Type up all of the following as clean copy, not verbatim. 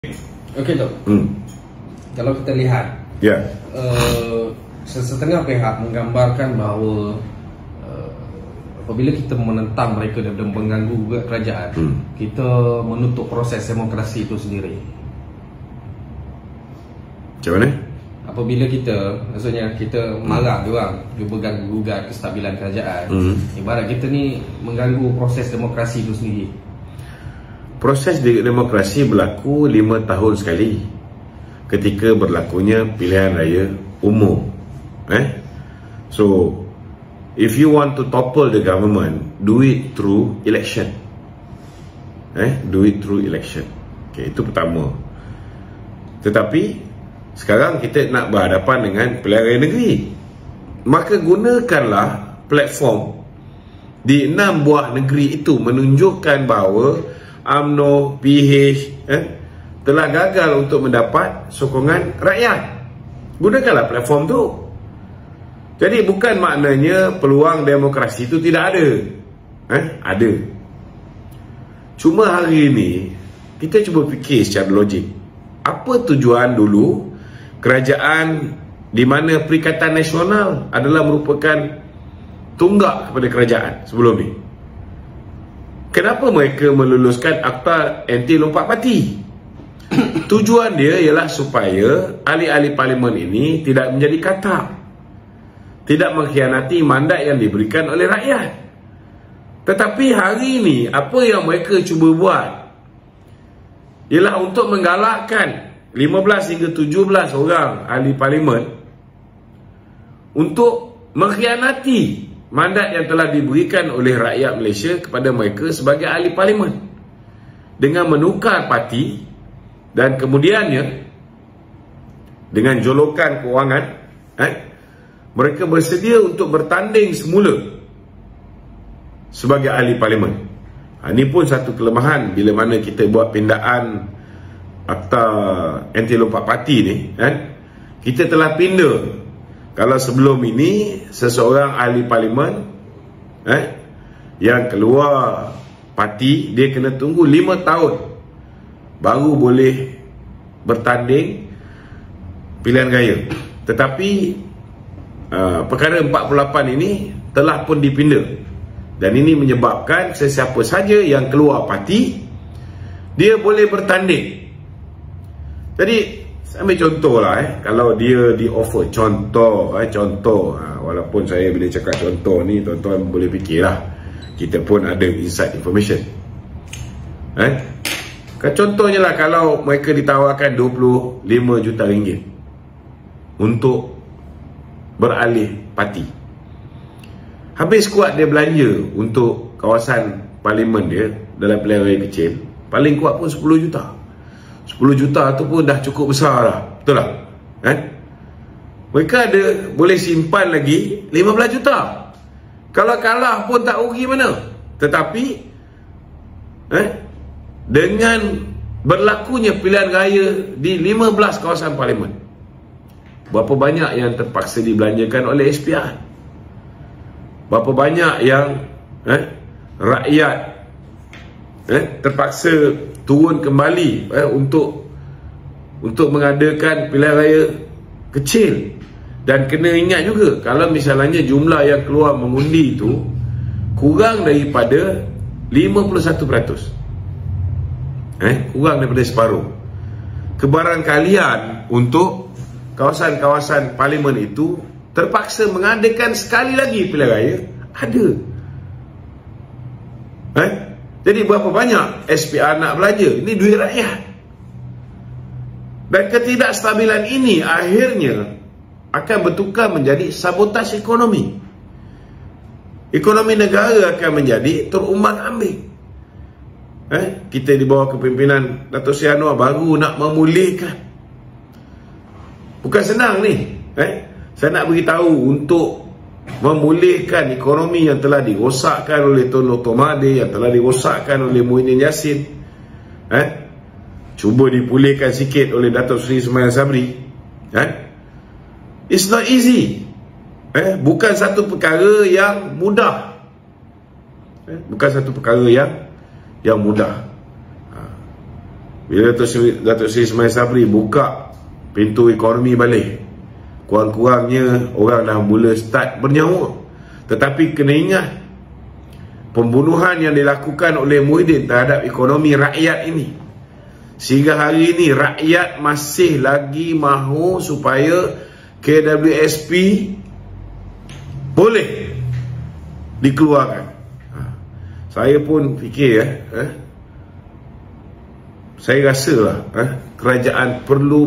Okey Tok. Kalau kita lihat, setengah pihak menggambarkan bahawa apabila kita menentang mereka dan mengganggu juga kerajaan, kita menutup proses demokrasi itu sendiri. Macam mana? Apabila maksudnya kita marah diorang, cuba ganggu-gugat kestabilan kerajaan, ibarat kita ni mengganggu proses demokrasi itu sendiri. Proses demokrasi berlaku 5 tahun sekali ketika berlakunya pilihan raya umum. So, if you want to topple the government, do it through election. Do it through election. Okay, itu pertama. Tetapi sekarang kita nak berhadapan dengan pilihan raya negeri. Maka gunakanlah platform di 6 buah negeri itu menunjukkan bahawa UMNO, PH telah gagal untuk mendapat sokongan rakyat. Gunakanlah platform tu. Jadi bukan maknanya peluang demokrasi itu tidak ada. Ada. Cuma hari ini kita cuba fikir secara logik. Apa tujuan dulu kerajaan di mana Perikatan Nasional adalah merupakan tunggak kepada kerajaan sebelum ni? Kenapa mereka meluluskan Akta Anti Lompat Parti? Tujuan dia ialah supaya ahli-ahli parlimen ini tidak menjadi katak, tidak mengkhianati mandat yang diberikan oleh rakyat. Tetapi hari ini apa yang mereka cuba buat ialah untuk menggalakkan 15 hingga 17 orang ahli parlimen untuk mengkhianati mandat yang telah diberikan oleh rakyat Malaysia kepada mereka sebagai ahli parlimen dengan menukar parti dan kemudiannya dengan jolokan kewangan mereka bersedia untuk bertanding semula sebagai ahli parlimen. Ini pun satu kelemahan bila mana kita buat pindaan Akta Anti Lompat Parti ni, kita telah pindah. Kalau sebelum ini seseorang ahli parlimen yang keluar parti, dia kena tunggu 5 tahun baru boleh bertanding pilihan raya. Tetapi perkara 48 ini telah pun dipindah, dan ini menyebabkan sesiapa saja yang keluar parti dia boleh bertanding. Jadi ambil contoh lah, kalau dia di offer contoh, walaupun saya bila cakap contoh ni tuan-tuan boleh fikir lah, kita pun ada inside information. Contohnya lah, kalau mereka ditawarkan 25 juta ringgit untuk beralih parti, habis kuat dia belanja untuk kawasan parlimen dia dalam pilihan raya kecil, paling kuat pun 10 juta. 10 juta tu pun dah cukup besar lah, betul tak? Mereka ada boleh simpan lagi 15 juta. Kalau kalah pun tak rugi mana. Tetapi dengan berlakunya pilihan raya di 15 kawasan parlimen, berapa banyak yang terpaksa dibelanjakan oleh SPR? Berapa banyak yang rakyat terpaksa turun kembali untuk mengadakan pilihan raya kecil. Dan kena ingat juga, kalau misalnya jumlah yang keluar mengundi itu kurang daripada 51%, kurang daripada separuh, kebarangkalian untuk kawasan-kawasan parlimen itu terpaksa mengadakan sekali lagi pilihan raya ada. Jadi berapa banyak SPR nak belanja? Ini duit rakyat. Dan ketidakstabilan ini akhirnya akan bertukar menjadi sabotaj ekonomi. Ekonomi negara akan menjadi terumbang-ambing. Kita di bawah kepimpinan Dato' Seri Anwar baru nak memulihkan. Bukan senang ni. Saya nak beritahu, untuk memulihkan ekonomi yang telah dirosakkan oleh Tun Dr. Mahathir, yang telah dirosakkan oleh Muhyiddin Yassin, cuba dipulihkan sikit oleh Dato' Seri Sumayya Sabri. It's not easy. Bukan satu perkara yang mudah. Bukan satu perkara yang mudah. Bila Datuk Seri Ismail Sabri buka pintu ekonomi balik, kurang-kurangnya orang dah mula start bernyawa. Tetapi kena ingat, pembunuhan yang dilakukan oleh Muhyiddin terhadap ekonomi rakyat ini, sehingga hari ini rakyat masih lagi mahu supaya KWSP boleh dikeluarkan. Saya pun fikir saya rasalah kerajaan perlu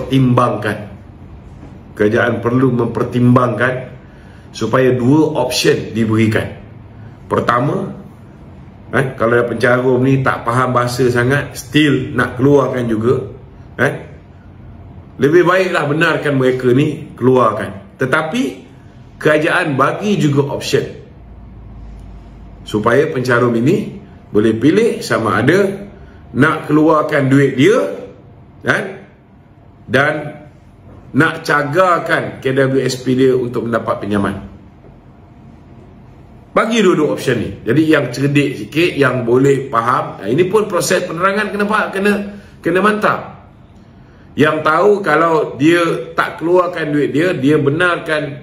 mempertimbangkan supaya dua option diberikan. Pertama, kalau pencarum ni tak faham bahasa sangat, still nak keluarkan juga, lebih baiklah benarkan mereka ni keluarkan. Tetapi kerajaan bagi juga option supaya pencarum ini boleh pilih sama ada nak keluarkan duit dia dan nak cagarkan KWSP dia untuk mendapat pinjaman. Bagi dua-dua option ni. Jadi yang cerdik sikit, yang boleh faham, ini pun proses penerangan kena mantap. Yang tahu kalau dia tak keluarkan duit dia, dia benarkan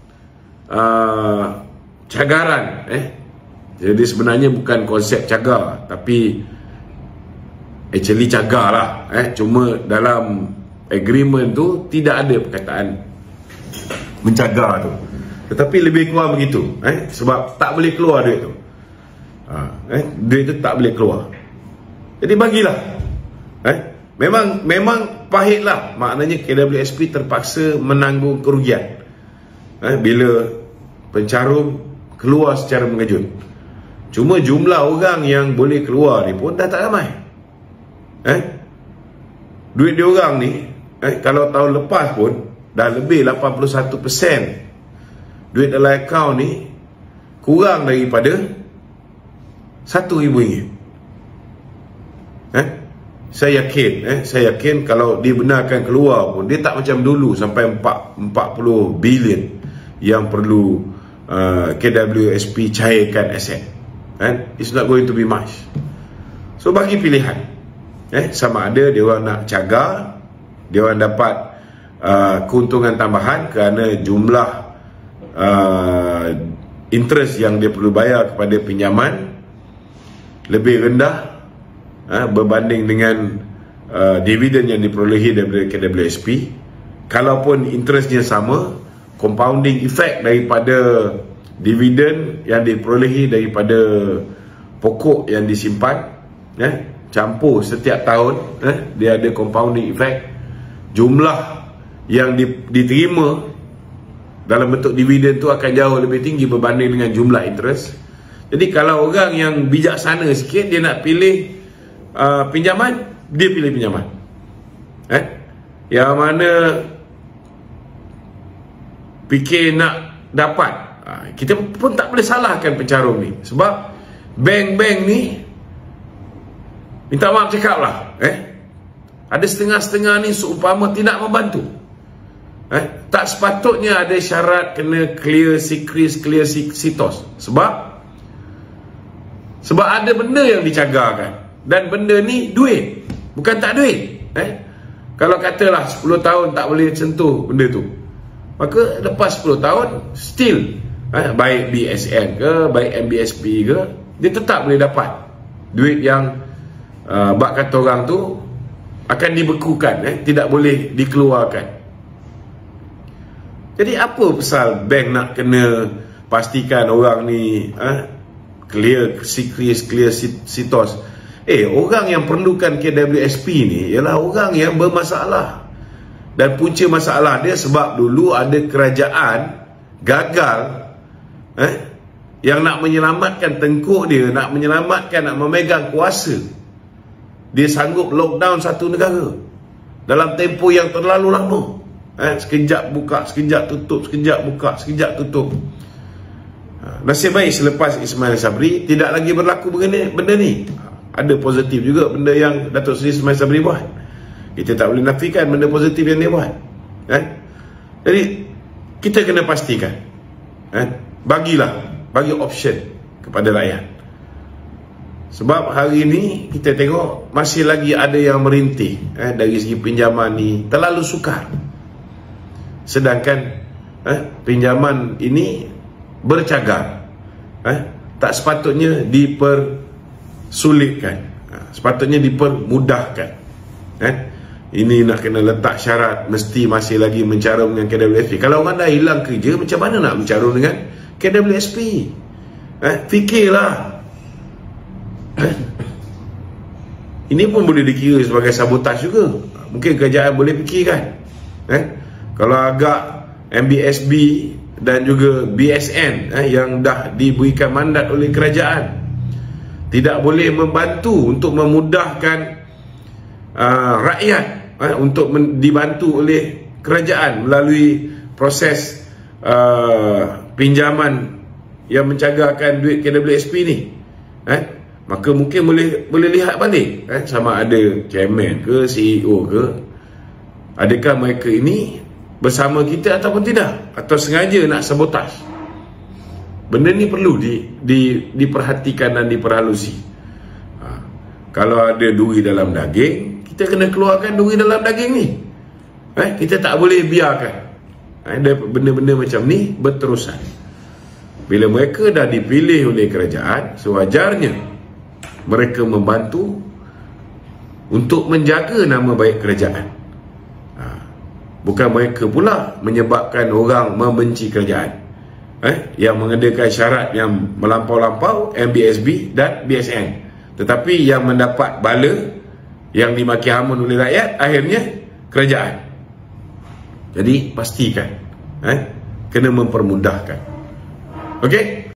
cagaran. Jadi sebenarnya bukan konsep cagar, tapi actually cagar lah. Cuma dalam agreement tu tidak ada perkataan mencagar tu, tetapi lebih kurang begitu. Sebab tak boleh keluar duit tu. Duit tu tak boleh keluar. Jadi bagilah. Memang pahitlah. Maknanya KWSP terpaksa menanggung kerugian bila pencarum keluar secara mengejut. Cuma jumlah orang yang boleh keluar ni pun dah tak ramai. Duit dia orang ni, kalau tahun lepas pun dah lebih 81% duit dalam akaun ni kurang daripada RM1,000. Saya yakin kalau dibenarkan keluar pun dia tak macam dulu sampai 40 bilion yang perlu KWSP cairkan aset. It's not going to be much. So bagi pilihan, sama ada dia orang nak cagar, dia orang dapat keuntungan tambahan kerana jumlah interest yang dia perlu bayar kepada pinjaman lebih rendah berbanding dengan dividen yang diperolehi daripada KWSP. Kalaupun interestnya sama, compounding effect daripada dividen yang diperolehi daripada pokok yang disimpan, campur setiap tahun, dia ada compounding effect. Jumlah yang diterima dalam bentuk dividen tu akan jauh lebih tinggi berbanding dengan jumlah interest. Jadi kalau orang yang bijaksana sikit, dia nak pilih pinjaman, dia pilih pinjaman. Yang mana fikir nak dapat, kita pun tak boleh salahkan pencarum ni. Sebab bank-bank ni, minta maaf cakap lah, ada setengah-setengah ni seumpama tidak membantu. Tak sepatutnya ada syarat kena clear secret, clear sitos. Sebab ada benda yang dicagarkan, dan benda ni duit, bukan tak duit. Kalau katalah 10 tahun tak boleh sentuh benda tu, maka lepas 10 tahun still, baik BSN ke, baik MBSP ke, dia tetap boleh dapat duit yang bak kata orang tu akan dibekukan, tidak boleh dikeluarkan. Jadi apa pasal bank nak kena pastikan orang ni clear secret, clear sitos? Orang yang perlukan KWSP ni ialah orang yang bermasalah. Dan punca masalah dia sebab dulu ada kerajaan gagal yang nak menyelamatkan tengkuk dia, nak menyelamatkan, nak memegang kuasa. Dia sanggup lockdown satu negara dalam tempoh yang terlalu lama. Sekejap buka, sekejap tutup, sekejap buka, sekejap tutup. Nasib baik selepas Ismail Sabri tidak lagi berlaku benda ni. Ada positif juga benda yang Datuk Seri Ismail Sabri buat. Kita tak boleh nafikan benda positif yang dia buat. Jadi kita kena pastikan, bagi option kepada rakyat. Sebab hari ini kita tengok masih lagi ada yang merintih dari segi pinjaman ni terlalu sukar. Sedangkan pinjaman ini bercagar, tak sepatutnya dipersulitkan, sepatutnya dipermudahkan. Ini nak kena letak syarat mesti masih lagi mencarum dengan KWSP. Kalau orang dah hilang kerja, macam mana nak mencarum dengan KWSP? Fikirlah. Ini pun boleh dikira sebagai sabotaj juga. Mungkin kerajaan boleh fikirkan, kalau agak MBSB dan juga BSN yang dah diberikan mandat oleh kerajaan tidak boleh membantu untuk memudahkan rakyat untuk dibantu oleh kerajaan melalui proses pinjaman yang mencagarkan duit KWSP ni, maka mungkin boleh lihat balik, sama ada chairman ke CEO ke, adakah mereka ini bersama kita ataupun tidak, atau sengaja nak sabotaj. Benda ni perlu diperhatikan dan diperhalusi. Kalau ada duri dalam daging, kita kena keluarkan duri dalam daging ni. Kita tak boleh biarkan benda-benda macam ni berterusan. Bila mereka dah dipilih oleh kerajaan, sewajarnya mereka membantu untuk menjaga nama baik kerajaan. Bukan mereka pula menyebabkan orang membenci kerajaan, yang mengadakan syarat yang melampau-lampau MBSB dan BSN, tetapi yang mendapat bala, yang dimaki hamun oleh rakyat, akhirnya kerajaan. Jadi pastikan kena mempermudahkan. Okey?